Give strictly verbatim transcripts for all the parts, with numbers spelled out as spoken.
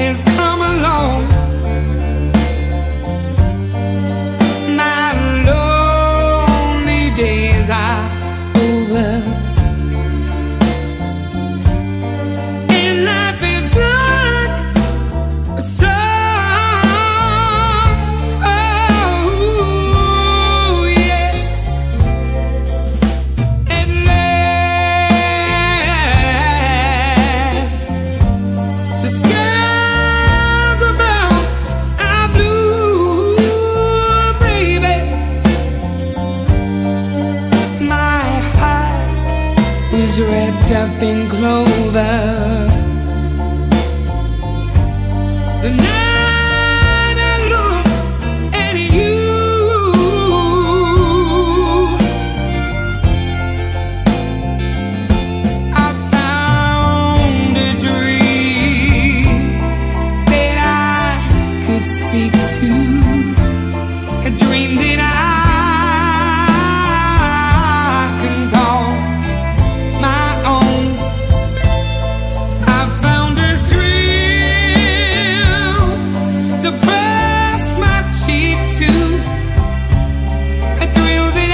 has come along. My lonely days are over, and life is like a song. Oh yes, at last the skies above are blue, baby. My heart was wrapped up in clover. The night I looked at you, I found a dream that I could speak to, a dream that I can call my own. I found a thrill to press my cheek to, a thrill that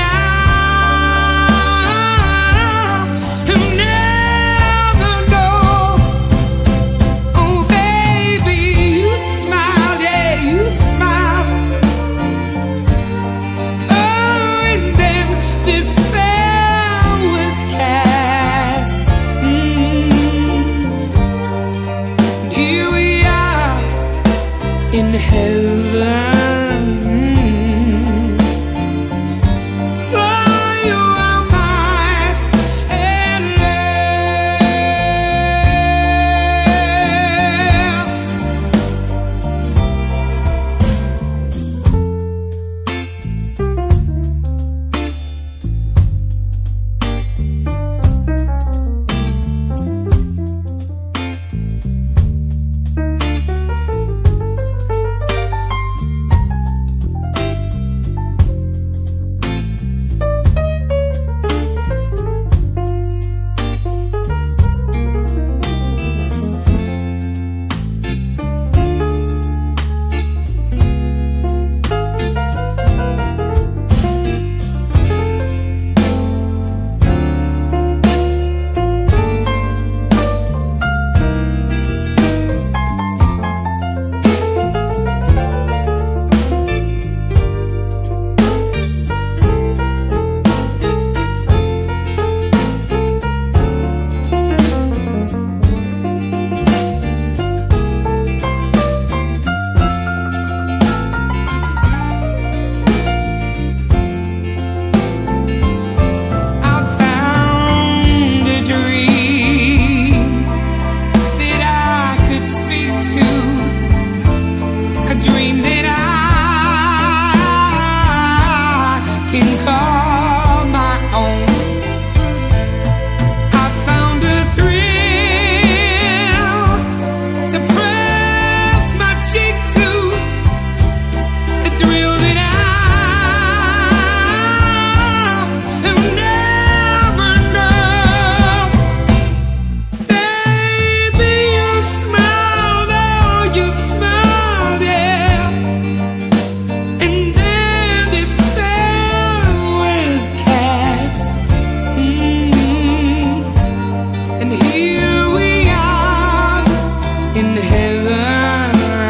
I have never known. Oh baby, you smiled, yeah, you smiled. Oh, and then this spell was cast. Mm. And here we are in heaven. For you are mine at last. I found a dream that I could speak to, a dream that I can call my own. I found a thrill to press my cheek to, a thrill that I have never known. Baby, you smiled, oh, you smiled, yeah. And then this spell was cast. Mm. And here we are in heaven.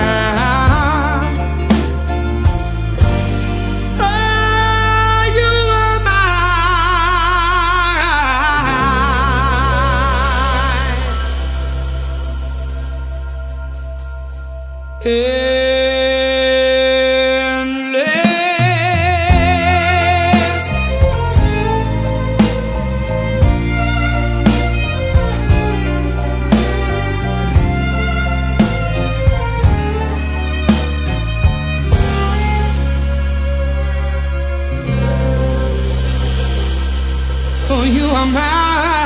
For you are mine. Endless. For you are mine.